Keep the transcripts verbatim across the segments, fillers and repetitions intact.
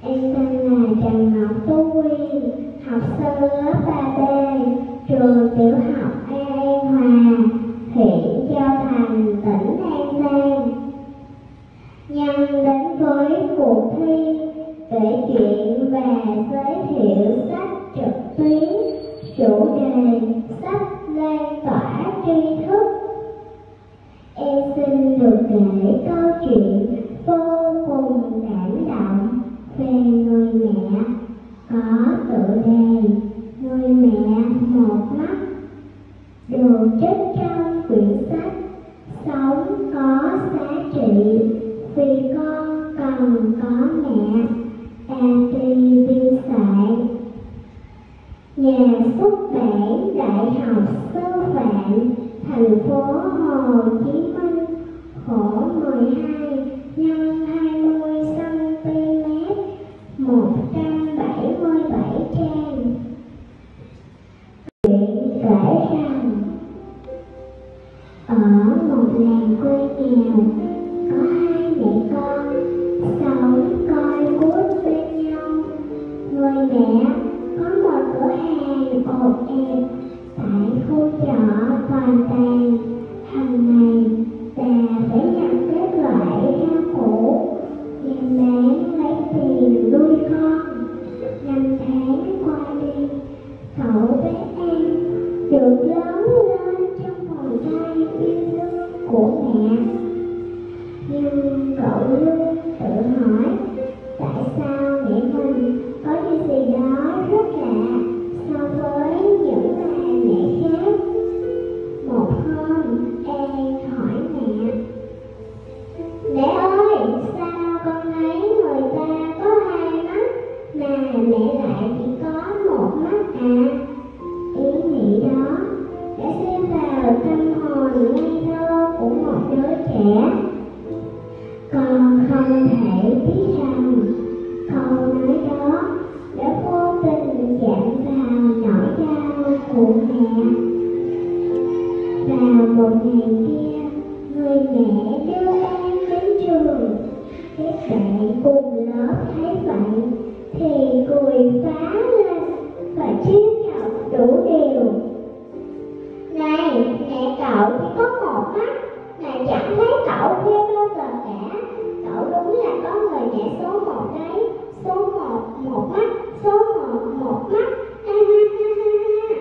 Em tên là Trần Ngọc Tú Quyên, học sinh lớp ba B, trường tiểu học An An Hòa, huyện Châu Thành, tỉnh An Giang. Nhân đến với cuộc thi kể chuyện và giới thiệu sách trực tuyến, chủ đề sách lan tỏa tri thức. Em xin được kể câu chuyện vô cùng cảm động về người mẹ có tựa đề Người mẹ một mắt, được trích trong quyển sách Sống có giá trị vì con cần có mẹ, A Tuy biên soạn. Nhà xuất bản Đại học Sư phạm thành phố Hồ Chí Minh, khổ mười hai nhân hai mươi xăng-ti-mét, một trăm bảy mươi bảy trang. Chuyện kể rằng ở một làng quê nghèo có hai mẹ con sống coi cút bên nhau. Người mẹ có một cửa hàng ồn ẹp tại khu chợ toàn tàn. Hàng ngày bà phải nhận các loại rau củ đem bán lấy tiền nuôi con. Năm tháng qua đi, cậu bé An được lớn lên trong vòng tay yêu thương của mẹ. Nhưng cậu luôn tự hỏi tại sao mẹ mình có điều gì đó rất lạ so với những bà mẹ khác. Một hôm, An hỏi mẹ: Mẹ ơi, sao con thấy người ta có hai mắt mà mẹ lại chỉ có một mắt à? Ý nghĩ đó đã xen vào tâm hồn ngây thơ của một đứa trẻ. Con không thể biết rằng câu nói đó đã vô tình chạm vào nỗi đau của mẹ. Vào một ngày kia, người mẹ đưa An đến trường. Các bạn cùng lớp thấy vậy thì cười phá lên và trêu chọc đủ điều. Này, mẹ cậu chỉ có một mắt mà chẳng thấy cậu ghê bao giờ cả. Cậu đúng là có người mẹ số một đấy. Số một, một mắt, số một, một mắt. Ha ha ha ha ha.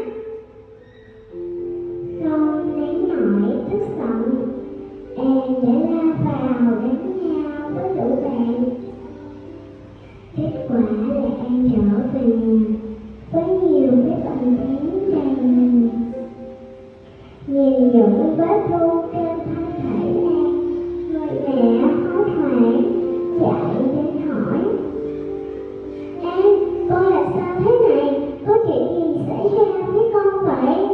Không nén nổi tức giận, An đã lao vào đánh nhau với lũ bạn. Kết quả là An trở về nhà với nhiều vết bầm tím đầy mình. Nhìn những vết thương trên thân thể An, người mẹ hốt hoảng chạy đến hỏi: An, con là sao thế này? Có chuyện gì xảy ra với con vậy?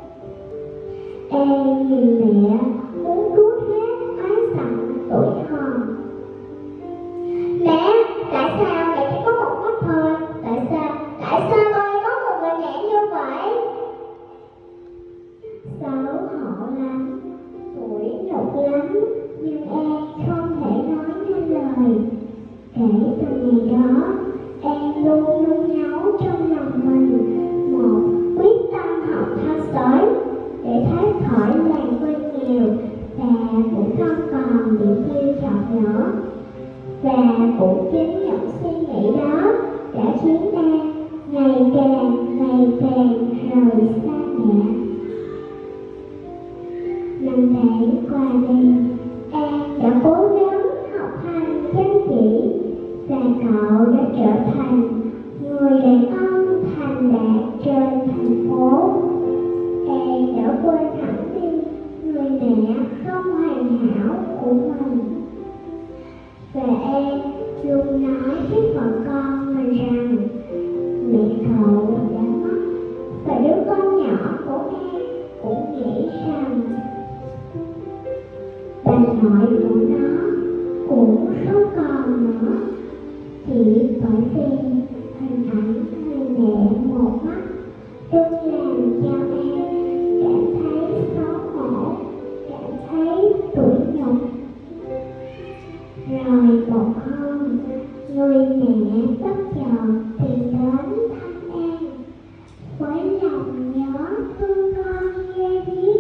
An nhìn mẹ muốn trút hết oán giận tủi hờn. Mẹ, tại sao mẹ chỉ có một mắt thôi? Tại sao? Tại sao con lại có một người mẹ như vậy? Xấu hổ lắm, tủi nhục lắm, nhưng An không thể nói nên lời. Kể từ ngày đó, An luôn luôn nhấu trong lòng mình một quyết tâm học thao giỏi để thoát khỏi làng quê nghèo và cũng không còn bị trêu chọc nữa. Và cũng chính những suy nghĩ đó đã khiến An ngày càng ngày càng rời xa mẹ. Năm tháng qua đi, An đã cố gắng học hành chăm chỉ và cậu đã trở thành người đàn ông thành đạt trên thành phố. An đã quên hẳn đi người mẹ không hoàn hảo của mình. Và An luôn nói với vợ con mình rằng mẹ cậu đã mất. Và đứa con nhỏ của An cũng nghĩ rằng bà nội của nó cũng không còn nữa, chỉ bởi vì hình ảnh người mẹ một mắt luôn làm cho An cảm thấy xấu hổ, cảm thấy tủi nhục. Rồi một hôm, người mẹ bất chợt tìm đến thăm An, với lòng nhớ thương con ghê biết.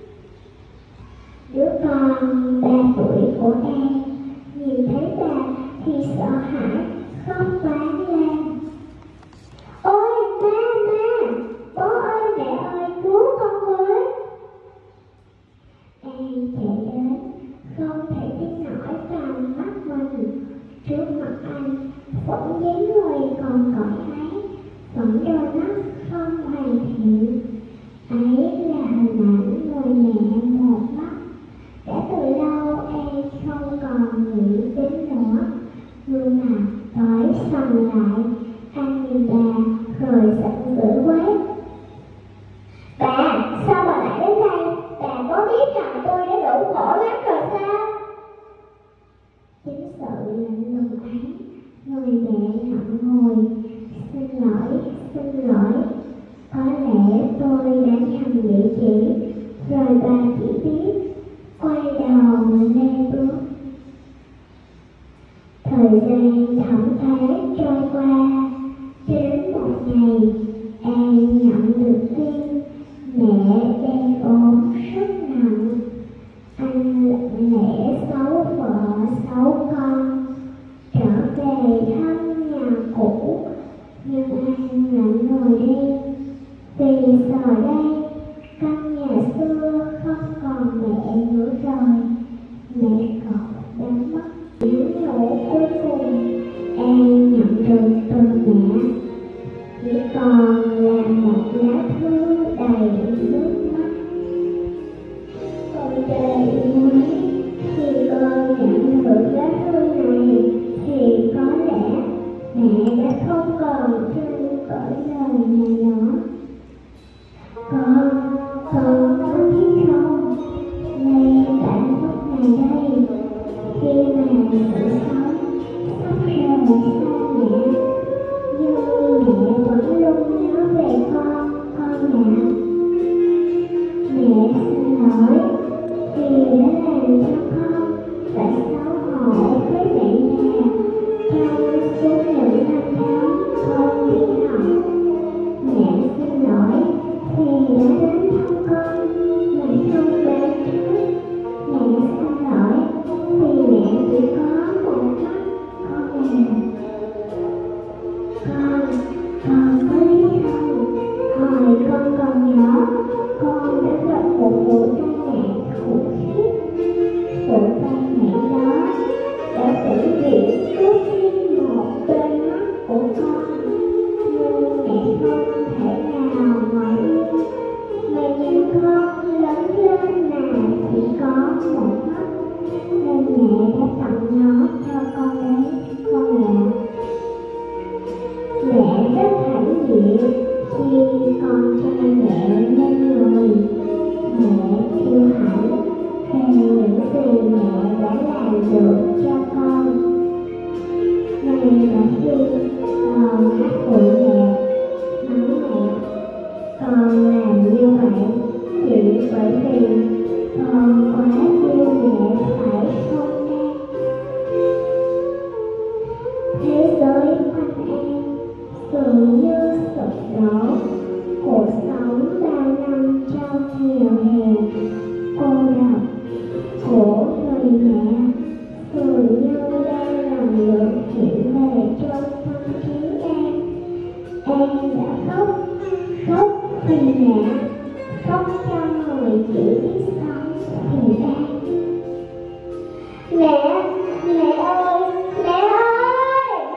Đứa con ba tuổi của An nhìn thấy bà thì sợ hãi khóc toáng lên. Ôi má má, bố ơi mẹ ơi, cứu con với. An chạy đến, không thể tin nổi vào mắt mình. Trước mặt anh vẫn dáng người còn cõi ấy, vẫn đôi mắt không hoàn thiện. Ấy là hình ảnh người mẹ một mắt. Đã từ lâu An không còn nghĩ đến nữa. Gương mặt tối sầm lại, anh nhìn bà rồi giận dữ quát. Bà, sao bà lại đến đây? Bà có biết rằng tôi đã đủ khổ lắm rồi sao? Chính sự lạnh lùng ấy, người mẹ ngậm ngùi. Xin lỗi, xin lỗi. Có lẽ tôi đã nhầm địa chỉ. Rồi bà chỉ biết quay đầu lên bước. Thời gian thẫn thé trôi qua, đến một ngày An nhận được tin mẹ đang ốm rất nặng. Anh lặng lẽ xấu vợ xấu con, trở về thăm nhà cũ, nhưng An lạnh người đi. Vì giờ đây căn nhà xưa không còn mẹ nữa rồi, mẹ cậu đã mất. Những nỗi cuối cùng An nhận được từ mẹ chỉ còn là một lá thư đầy nước mắt. Con trai yêu mấy, khi con nhận được lá thư này thì có lẽ mẹ đã không còn trên cõi đời này nữa. Con, con có biết không, ngay tại lúc này đây, khi mà sự sống sắp rời xa mẹ, nhưng mẹ vẫn luôn nhớ về con, con ạ. Mẹ xin lỗi vì đã làm cho con phải xấu hổ với mẹ nhà trong suốt những năm tháng con đi học. Mẹ xin lỗi vì đã đến thăm con mà không báo trước. Mẹ xin lỗi vì mẹ chỉ có một mắt, con à. Con, con có biết không, hồi con còn nhỏ, con đã gặp một vụ tai nạn khủng khiếp. Vụ tai nạn đó đã vĩnh viễn cướp đi một bên mắt của con, nhưng mẹ không thể nào ngoại yêu. Mẹ nhìn con lớn lên mà chỉ có một mắt, nên mẹ đã tặng nó cho con đấy, con ạ. Mẹ rất hãnh diện khi con trai mẹ lên người. Mẹ kiêu hãnh về những gì mẹ đã làm được cho con. Ngay cả khi con hát bụi mẹ, mắng mẹ, con làm như vậy chỉ bởi vì con quá yêu mẹ, phải không An? Thế giới quanh An dường như sụp đổ. Cuộc sống bao năm trong nghèo hèn, cô độc của người mẹ dường như đang lần lượt hiện về trong tâm trí An. An đã khóc, khóc vì mẹ, khóc cho người chỉ biết sống vì An. Mẹ, mẹ ơi, mẹ ơi!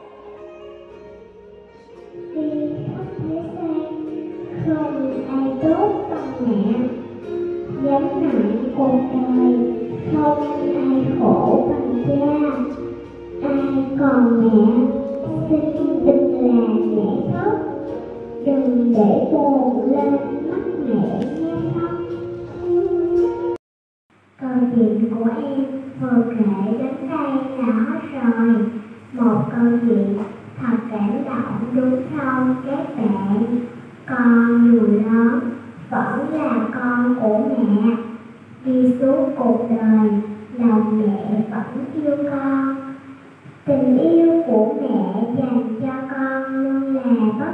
Vì khắp thế gian không ai tốt bằng mẹ, gánh nặng cuộc đời không ai khổ bằng cha. Ai còn mẹ, xin đừng làm mẹ khóc, đừng để buồn lên mắt mẹ nghe không. Câu chuyện của em vừa kể đến đây là hết rồi. Một câu chuyện thật cảm động đúng không các bạn? Con dù lớn vẫn là con của mẹ. Đi suốt cuộc đời, lòng mẹ vẫn yêu con.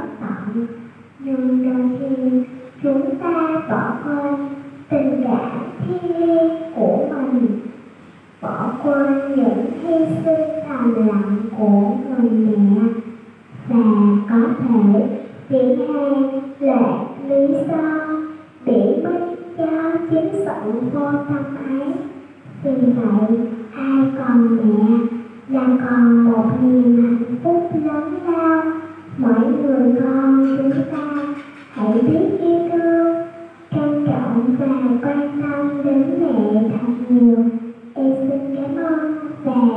tận. Nhưng đôi khi chúng ta bỏ quên tình cảm thiêng liêng của mình, bỏ quên những hy sinh thầm lặng của người mẹ, và có thể vì hàng loạt lý do biện minh cho chính sự vô tâm ấy. Vì vậy, ai còn mẹ là còn một niềm hạnh phúc lớn lao. Mỗi người con chúng ta hãy biết yêu thương, trân trọng và quan tâm đến mẹ thật nhiều. Em xin cảm ơn và